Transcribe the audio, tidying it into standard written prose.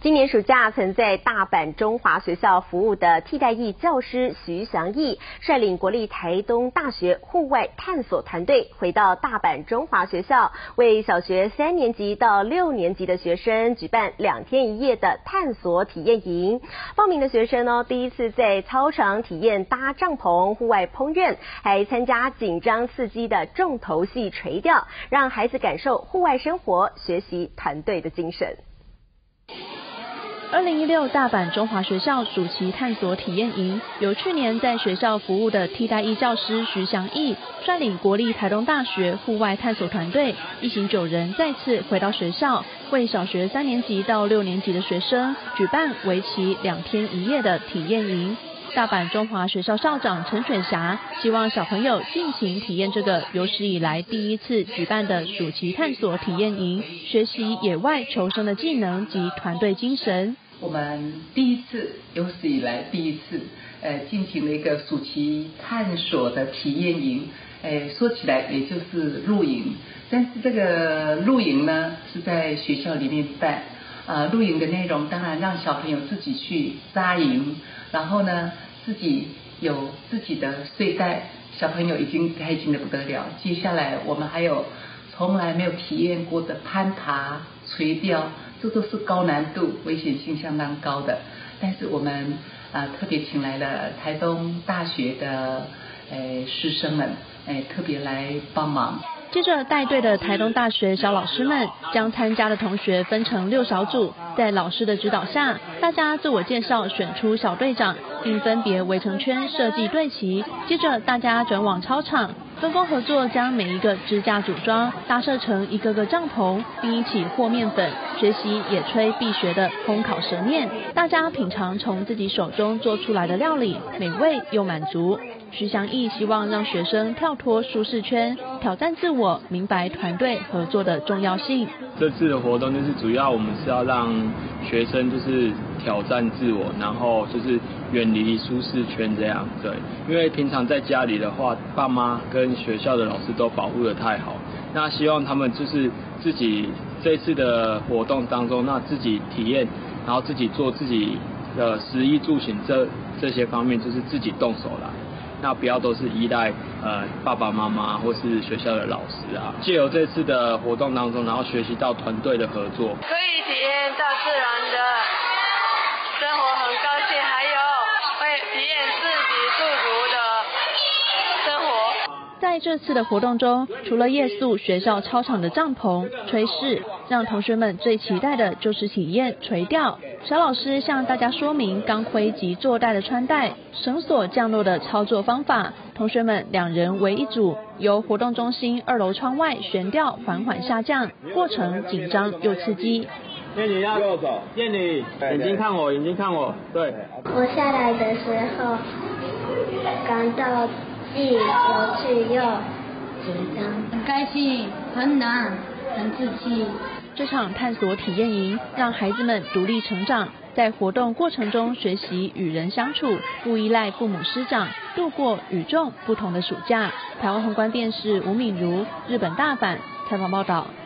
今年暑假曾在大阪中华学校服务的替代役教师徐祥义，率领国立台东大学户外探索团队回到大阪中华学校，为小学3年级到6年级的学生举办2天1夜的探索体验营。报名的学生呢，第一次在操场体验搭帐篷、户外烹饪，还参加紧张刺激的重头戏垂钓，让孩子感受户外生活，学习团队的精神。 2016大阪中华学校暑期探索体验营，由去年在学校服务的替代役教师徐祥义率领国立台东大学户外探索团队，一行9人再次回到学校，为小学3年级到6年级的学生举办为期2天1夜的体验营。大阪中华学校校长陈水霞希望小朋友尽情体验这个有史以来第一次举办的暑期探索体验营，学习野外求生的技能及团队精神。 我们有史以来第一次进行了一个暑期探索的体验营。说起来也就是露营，但是这个露营呢是在学校里面办。露营的内容当然让小朋友自己去扎营，然后呢自己有自己的睡袋，小朋友已经开心的不得了。接下来我们还有从来没有体验过的攀爬、垂钓，这都是高难度、危险性相当高的。但是我们特别请来了台东大学的师生们，特别来帮忙。 接着带队的台东大学小老师们将参加的同学分成6小组，在老师的指导下，大家自我介绍，选出小队长，并分别围成圈设计队旗。接着大家转往操场，分工合作，将每一个支架组装，搭设成一个个帐篷，并一起和面粉，学习野炊必学的烘烤蛇面。大家品尝从自己手中做出来的料理，美味又满足。徐祥义希望让学生跳脱舒适圈，挑战自我，明白团队合作的重要性。 这次的活动就是主要我们是要让学生就是挑战自我，然后就是远离舒适圈这样。对，因为平常在家里的话，爸妈跟学校的老师都保护得太好，那希望他们就是自己这次的活动当中，那自己体验，然后自己做自己的食衣住行这些方面，就是自己动手来。那不要都是依赖爸爸妈妈或是学校的老师啊，藉由这次的活动当中，然后学习到团队的合作， 可以体验大自然的生活，很高兴，还有会体验自给自足的生活。 在这次的活动中，除了夜宿学校操场的帐篷、炊事，让同学们最期待的就是体验垂钓。小老师向大家说明钢盔及坐带的穿戴、绳索降落的操作方法。同学们2人为一组，由活动中心2楼窗外悬吊缓缓下降，过程紧张又刺激。 燕妮要右手，燕妮眼睛看我，眼睛看我，对。 我下来的时候感到既有趣又紧张， 很开心，很难，很自信。 这场探索体验营让孩子们独立成长，在活动过程中学习与人相处，不依赖父母师长，度过与众不同的暑假。台湾宏观电视吴敏如，日本大阪采访报道。